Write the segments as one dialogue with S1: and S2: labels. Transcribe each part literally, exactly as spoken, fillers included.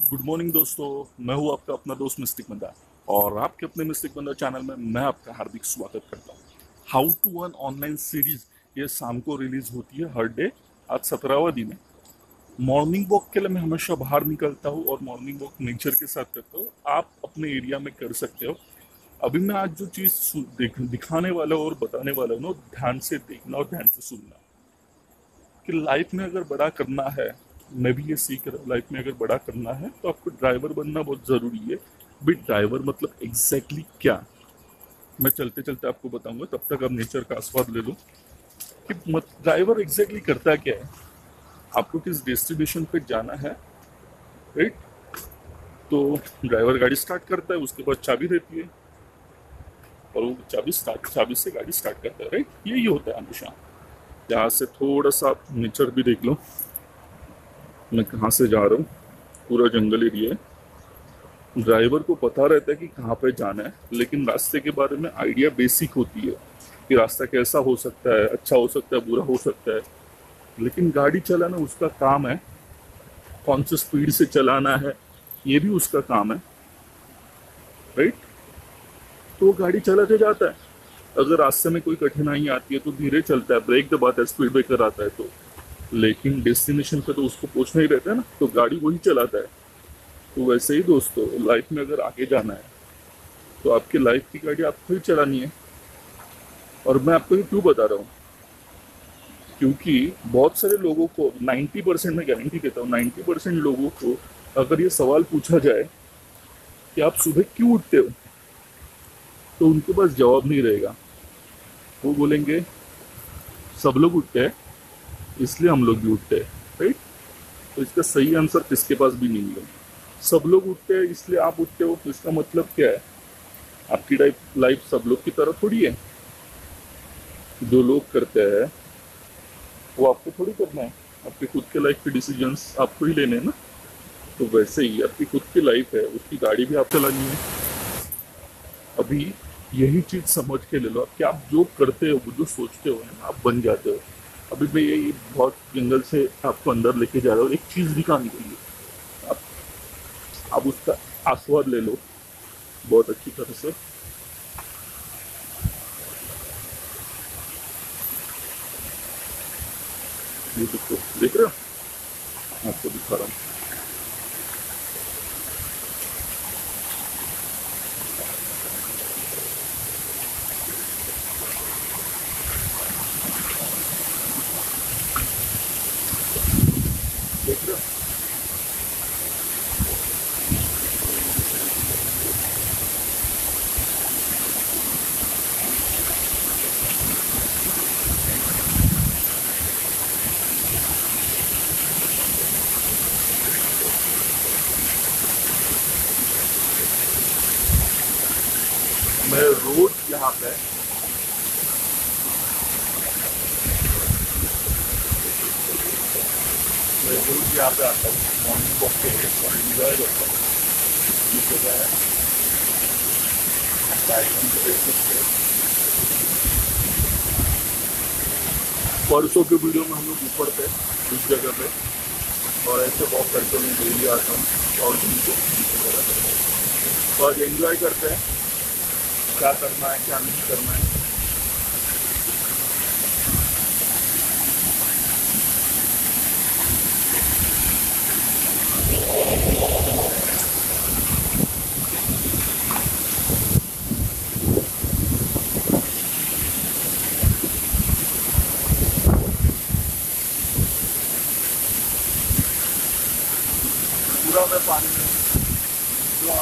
S1: Good morning दोस्तों। मैं हूं आपका अपना दोस्त मिस्टिक बंदा और आपके अपने मिस्टिक बंदा चैनल में मैं आपका हार्दिक स्वागत करता हूं। How to earn online series ये शाम को रिलीज होती है हर डे। आज सत्रहवा दिन है। मॉर्निंग वॉक के लिए मैं हमेशा बाहर निकलता हूँ और मॉर्निंग वॉक नेचर के साथ करता हूँ। आप अपने एरिया में कर सकते हो। अभी मैं आज जो चीज़ देख दिखाने वाला हूँ और बताने वाला हूँ ना, ध्यान से देखना और ध्यान से सुनना कि लाइफ में अगर बड़ा करना है। मैं भी ये सीख रहा हूँ, लाइफ में अगर बड़ा करना है तो आपको ड्राइवर बनना बहुत ज़रूरी है। भी ड्राइवर मतलब एग्जैक्टली exactly क्या, मैं चलते चलते आपको बताऊंगा। तब तक आप नेचर का आस्वाद ले लो कि मत ड्राइवर एग्जैक्टली exactly करता क्या है। आपको किस डेस्टिनेशन पे जाना है, राइट? तो ड्राइवर गाड़ी स्टार्ट करता है, उसके बाद चाबी रहती है और वो चाबी स्टार्ट चाबी से गाड़ी स्टार्ट करता है, राइट? यही होता है हमेशा। यहाँ से थोड़ा सा आप नेचर भी देख लो, मैं कहाँ से जा रहा हूँ। पूरा जंगल एरिया है। ड्राइवर को पता रहता है कि कहाँ पे जाना है, लेकिन रास्ते के बारे में आइडिया बेसिक होती है कि रास्ता कैसा हो सकता है, अच्छा हो सकता है, बुरा हो सकता है। लेकिन गाड़ी चलाना उसका काम है। कौन सी स्पीड से चलाना है ये भी उसका काम है, राइट? तो वो गाड़ी चलाते जाता है। अगर रास्ते में कोई कठिनाई आती है तो धीरे चलता है, ब्रेक दबाता है, स्पीड ब्रेकर आता है तो। लेकिन डेस्टिनेशन पे तो उसको पहुंचना ही रहता है ना, तो गाड़ी वही चलाता है। तो वैसे ही दोस्तों, लाइफ में अगर आगे जाना है तो आपकी लाइफ की गाड़ी आपको ही चलानी है। और मैं आपको ये क्यों बता रहा हूँ, क्योंकि बहुत सारे लोगों को, नब्बे परसेंट में गारंटी देता हूँ, नब्बे परसेंट लोगों को अगर ये सवाल पूछा जाए कि आप सुबह क्यों उठते हो, तो उनके पास जवाब नहीं रहेगा। वो बोलेंगे सब लोग उठते हैं इसलिए हम लोग भी उठते हैं, राइट? तो इसका सही आंसर किसके पास भी नहीं है। सब लोग उठते हैं इसलिए आप उठते हो, तो इसका मतलब क्या है? आपकी लाइफ लाइफ सब लोग की तरह थोड़ी है। जो लोग करते हैं वो आपको थोड़ी करना है। आपके खुद के लाइफ के डिसीजंस आपको ही लेने हैं ना। तो वैसे ही आपकी खुद की लाइफ है, उसकी गाड़ी भी आप चलानी है। अभी यही चीज समझ के ले लो आप कि आप जो करते हो, वो जो सोचते हो ना, आप बन जाते हो। अभी मैं यही बहुत जंगल से आपको अंदर लेके जा रहा हूँ एक चीज दिखाने के लिए। आप आप उसका आस्वाद ले लो बहुत अच्छी तरह से। ये देखो, देख रहे हो? आपको दिखा रहा हूँ। देख रहे हो? मैं रोज यहाँ पे मैं रोज यहाँ पे आता हूँ मॉर्निंग वॉक के लिए और एंजॉय करता हूँ। ये जगह है डायमंड प्लेसेस पे। परसों के वीडियो में हम लोग ऊपर थे उस जगह पे, और ऐसे वॉक करके मैं डेली आता हूँ और घूमते हैं। तो आज एंजॉय करते हैं, क्या करना है क्या नहीं करना है। पूरा मैं पानी में पूरा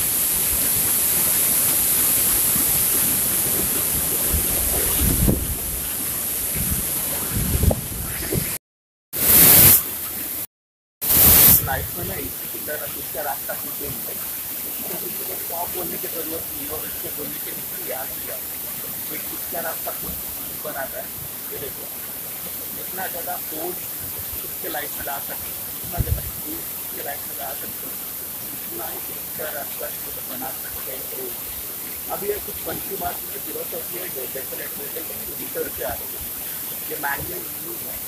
S1: लाइफ में ना इसी तरह इसका रास्ता सीखे नहीं। तो किसी को स्टॉप बोलने की जरूरत नहीं और इसको बोलने के लिए याद किया तो इसका रास्ता खुद बनाता है। ये देखो, जितना ज़्यादा फोर्स उसके लाइफ में ला सकते हो, जितना ज़्यादा फोर्स उसके लाइफ में ला सकते हो, उतना ही इसका रास्ता खुद बना सकते हो। अभी ये कुछ मन की बात में फिलोसॉफी है जो डेफिनेटली रिसर्च से आ रही है। ये मैनुअल न्यूज है,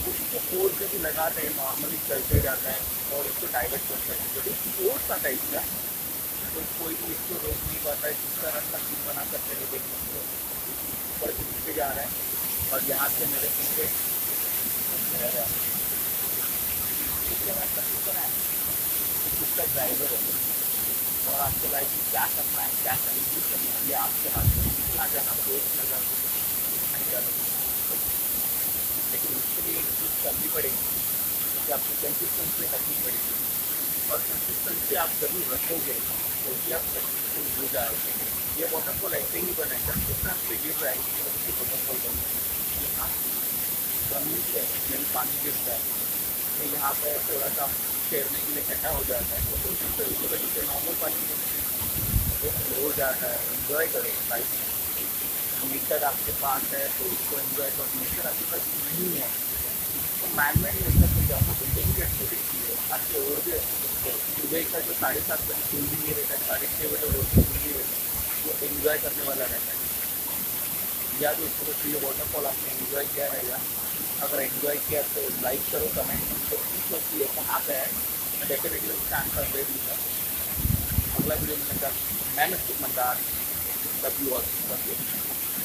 S2: उसको फोर्स जब भी लगाते हैं नॉर्मली चलते जाता है और इसको डाइवर्ट कर सकते हैं। जब एक फोर्स आता है इसका तो कोई भी इसको रोक नहीं पाता है। दूसरा रास्ता खुद बना सकते हैं, देख सकते हो ऊपर से नीचे जा रहा है और यहाँ से मेरे पीछे रह रहा है। इसके रास्ता खुद बना है, इसका ड्राइवर है और आपको लाइफ में क्या करना है, क्या नहीं करना है, ये आपके हाथ में। कितना जाना फोर्स लगा नहीं जाना, लेकिन उसके लिए एक चीज़ करनी पड़ेगी कि आपको कंसिस्टेंसी रखनी पड़ेगी और कंसिस्टेंसी आप जरूर रखोगे तो भी आप सक्सेसफुल हो जाएगा। ये वाटरफॉल ऐसे ही बना है, कंसिस्टेंसी गिर रहा है तो उसकी वाटरफॉल बन रहा है। जमीन से जब पानी गिरता है तो यहाँ पर थोड़ा सा तैरने के लिए इकट्ठा हो जाता है तो उसकी वजह से नॉर्मल पानी हो जाता है। इन्जॉय करो लाइफ में। नेचर आपके पास है तो उसको एंजॉय करो। नेचर आपके पास नहीं है तो मैनमेड नेचर को जाओ, बिल्डिंग भी अच्छी दिखती है, आपके और भी सुबह का जो साढ़े सात बजे खुल भी नहीं रहता है, साढ़े छः बजे रोड खुल भी रहता है, वो एंजॉय करने वाला रहता है। या तो उसको तो ये वाटरफॉल आपने एंजॉय किया रहेगा। अगर एंजॉय किया तो लाइक करो, कमेंट करो, पूछो कि ये कहाँ पे है। मैं डेफिनेटली उसका आंसर दे दूँगा। अगला वीडियो मैंने कहा मैं mystic Mandar, love you all.